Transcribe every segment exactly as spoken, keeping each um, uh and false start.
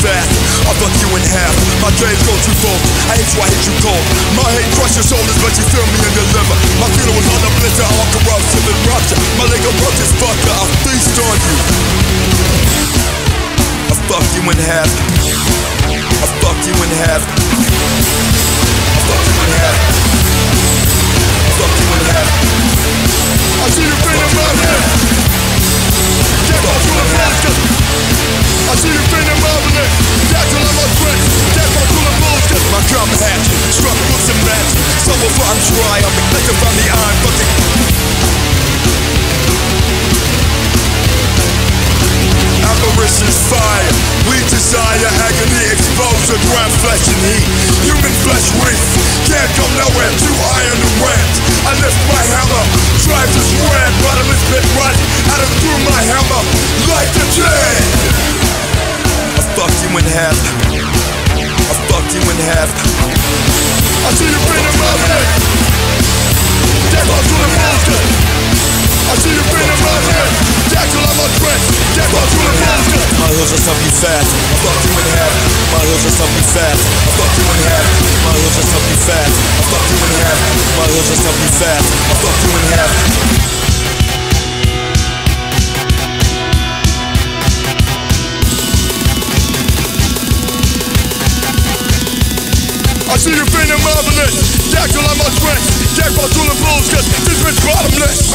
fast. I fuck you in half. My dreams go too full. I hate you, I hate you cold. My hate crushes your shoulders, but you feel me in your liver. My feeling was on the blister, all corruption and rupture. My leg approach is fucked up. I feast on you. I fuck you in half. I fuck you in half. I fuck you in half. I fuck you in half. I see you bring them out here. Get back to the basket. I see you bring them out here. Get till I'm a friend. Get back to the bullshit. My cum hatch, struck with some match. So before I'm dry, I'm reflected from the iron fucking. Apparition's fire, we desire agony, exposure, ground flesh and heat. Human flesh weak, can't go nowhere, too iron to rant. I lift my hammer, drive this red, bottomless pit run, out of through my hammer, like the chain. I fuck you in half, I fuck you in half. I see you bring them out here, get back to the bullshit. I see you bring them out here, get till I'm a threat, get back to the bullshit. My heels are something fast, I fuck you in half. My heels are something fast, I fuck you in half. My heels are something fast, I fuck you in half. My heels are something fast, I fuck you in half. I see you feeling marvelous. Jack till I'm a threat. Jack back to the bulls, cause this bitch bottomless.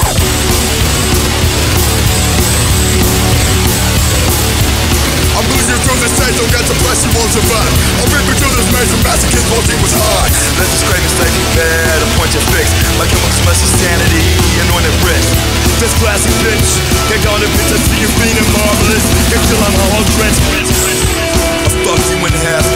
I'm losing you through this stage, don't get the press, you won't survive. I'll rip you through this maze, the masochist won't think was hard. Let's just scrape and stay in bed, a point your fix. My chemicals mess with sanity, anointed wrist. This classy bitch, get on the bitch, I see you feeling marvelous. Get till I'm a whole trench. I fuck you in half.